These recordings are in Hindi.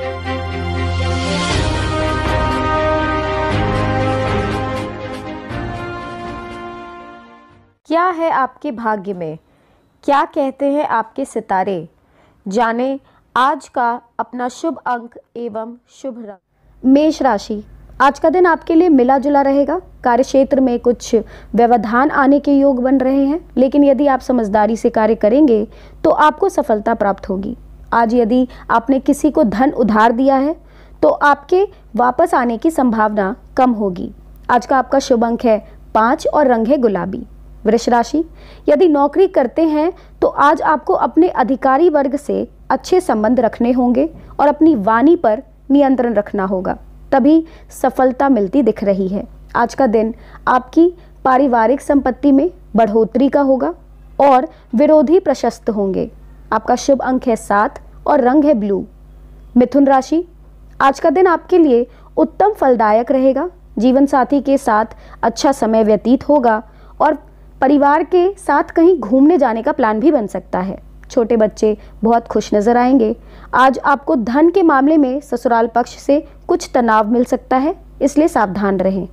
क्या है आपके भाग्य में, क्या कहते हैं आपके सितारे, जाने आज का अपना शुभ अंक एवं शुभ रंग। मेष राशि, आज का दिन आपके लिए मिला जुला रहेगा। कार्यक्षेत्र में कुछ व्यवधान आने के योग बन रहे हैं, लेकिन यदि आप समझदारी से कार्य करेंगे तो आपको सफलता प्राप्त होगी। आज यदि आपने किसी को धन उधार दिया है तो आपके वापस आने की संभावना कम होगी। आज का आपका शुभ अंक है 5 और रंग है गुलाबी। वृष राशि, यदि नौकरी करते हैं तो आज आपको अपने अधिकारी वर्ग से अच्छे संबंध रखने होंगे और अपनी वाणी पर नियंत्रण रखना होगा, तभी सफलता मिलती दिख रही है। आज का दिन आपकी पारिवारिक संपत्ति में बढ़ोतरी का होगा और विरोधी प्रशस्त होंगे। आपका शुभ अंक है 7 और रंग है ब्लू। मिथुन राशि, आज का दिन आपके लिए उत्तम फलदायक रहेगा। जीवन साथी के साथ अच्छा समय व्यतीत होगा और परिवार के साथ कहीं घूमने जाने का प्लान भी बन सकता है। छोटे बच्चे बहुत खुश नजर आएंगे। आज आपको धन के मामले में ससुराल पक्ष से कुछ तनाव मिल सकता है, इसलिए सावधान रहें।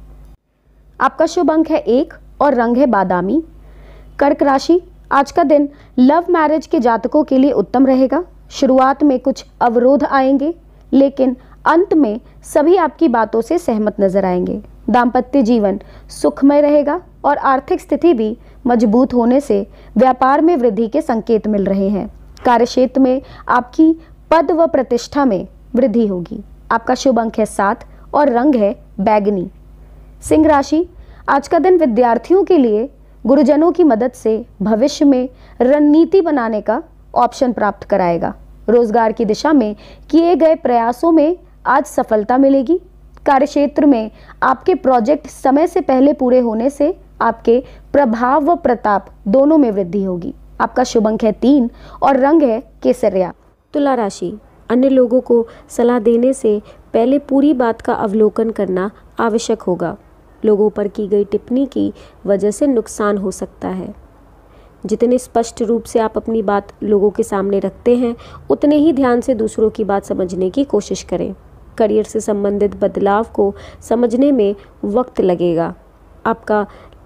आपका शुभ अंक है 1 और रंग है बादामी। कर्क राशि, आज का दिन लव मैरिज के जातकों के लिए उत्तम रहेगा। शुरुआत में कुछ अवरोध आएंगे, लेकिन अंत में सभी आपकी बातों से सहमत नजर आएंगे। दाम्पत्य जीवन सुखमय रहेगा और आर्थिक स्थिति भी मजबूत होने से व्यापार में वृद्धि के संकेत मिल रहे हैं। कार्यक्षेत्र में आपकी पद व प्रतिष्ठा में वृद्धि होगी। आपका शुभ अंक है 7 और रंग है बैगनी। सिंह राशि, आज का दिन विद्यार्थियों के लिए गुरुजनों की मदद से भविष्य में रणनीति बनाने का ऑप्शन प्राप्त कराएगा। रोजगार की दिशा में किए गए प्रयासों में आज सफलता मिलेगी। कार्यक्षेत्र में आपके प्रोजेक्ट समय से पहले पूरे होने से आपके प्रभाव व प्रताप दोनों में वृद्धि होगी। आपका शुभ अंक है 3 और रंग है केसरिया। तुला राशि, अन्य लोगों को सलाह देने से पहले पूरी बात का अवलोकन करना आवश्यक होगा। लोगों पर की गई टिप्पणी की वजह से नुकसान हो सकता है। जितने स्पष्ट रूप से आप अपनी बात लोगों के सामने रखते हैं, उतने ही ध्यान से दूसरों की बात समझने की कोशिश करें। करियर से संबंधित बदलाव को समझने में वक्त लगेगा। आपका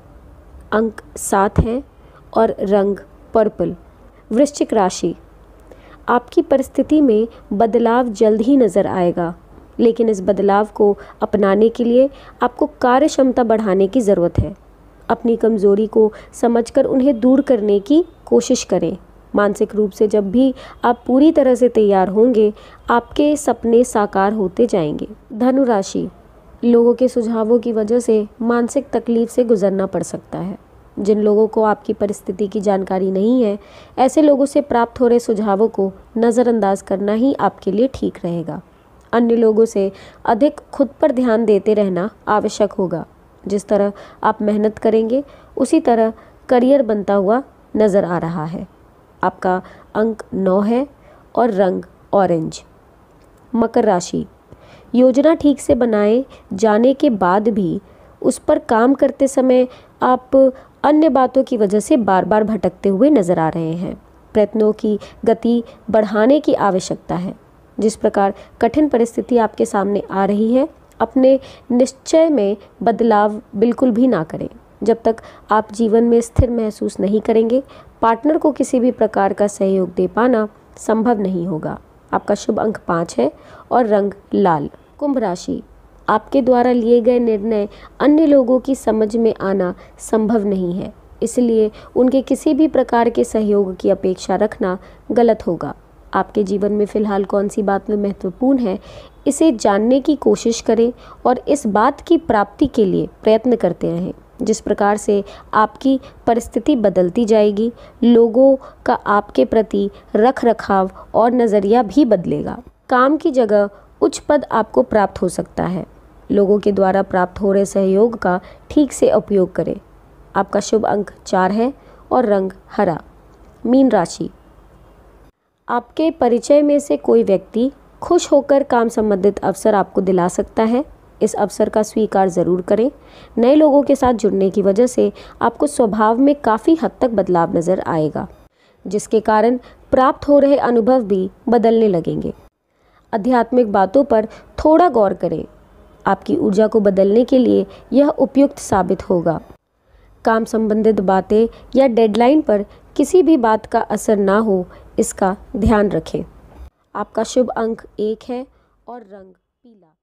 अंक 7 है और रंग पर्पल। वृश्चिक राशि, आपकी परिस्थिति में बदलाव जल्द ही नजर आएगा, लेकिन इस बदलाव को अपनाने के लिए आपको कार्य क्षमता बढ़ाने की ज़रूरत है। अपनी कमज़ोरी को समझकर उन्हें दूर करने की कोशिश करें। मानसिक रूप से जब भी आप पूरी तरह से तैयार होंगे, आपके सपने साकार होते जाएंगे। धनु राशि, लोगों के सुझावों की वजह से मानसिक तकलीफ से गुजरना पड़ सकता है। जिन लोगों को आपकी परिस्थिति की जानकारी नहीं है, ऐसे लोगों से प्राप्त हो रहे सुझावों को नज़रअंदाज करना ही आपके लिए ठीक रहेगा। अन्य लोगों से अधिक खुद पर ध्यान देते रहना आवश्यक होगा। जिस तरह आप मेहनत करेंगे, उसी तरह करियर बनता हुआ नज़र आ रहा है। आपका अंक 9 है और रंग ऑरेंज। मकर राशि, योजना ठीक से बनाए जाने के बाद भी उस पर काम करते समय आप अन्य बातों की वजह से बार बार भटकते हुए नजर आ रहे हैं। प्रयत्नों की गति बढ़ाने की आवश्यकता है। जिस प्रकार कठिन परिस्थिति आपके सामने आ रही है, अपने निश्चय में बदलाव बिल्कुल भी ना करें। जब तक आप जीवन में स्थिर महसूस नहीं करेंगे, पार्टनर को किसी भी प्रकार का सहयोग दे पाना संभव नहीं होगा। आपका शुभ अंक 5 है और रंग लाल। कुंभ राशि, आपके द्वारा लिए गए निर्णय अन्य लोगों की समझ में आना संभव नहीं है, इसलिए उनके किसी भी प्रकार के सहयोग की अपेक्षा रखना गलत होगा। आपके जीवन में फिलहाल कौन सी बात में महत्वपूर्ण है, इसे जानने की कोशिश करें और इस बात की प्राप्ति के लिए प्रयत्न करते रहें। जिस प्रकार से आपकी परिस्थिति बदलती जाएगी, लोगों का आपके प्रति रख रखाव और नज़रिया भी बदलेगा। काम की जगह उच्च पद आपको प्राप्त हो सकता है। लोगों के द्वारा प्राप्त हो रहे सहयोग का ठीक से उपयोग करें। आपका शुभ अंक 4 है और रंग हरा। मीन राशि, आपके परिचय में से कोई व्यक्ति खुश होकर काम संबंधित अवसर आपको दिला सकता है। इस अवसर का स्वीकार ज़रूर करें। नए लोगों के साथ जुड़ने की वजह से आपको स्वभाव में काफ़ी हद तक बदलाव नज़र आएगा, जिसके कारण प्राप्त हो रहे अनुभव भी बदलने लगेंगे। आध्यात्मिक बातों पर थोड़ा गौर करें। आपकी ऊर्जा को बदलने के लिए यह उपयुक्त साबित होगा। काम संबंधित बातें या डेडलाइन पर किसी भी बात का असर ना हो, इसका ध्यान रखें। आपका शुभ अंक 1 है और रंग पीला।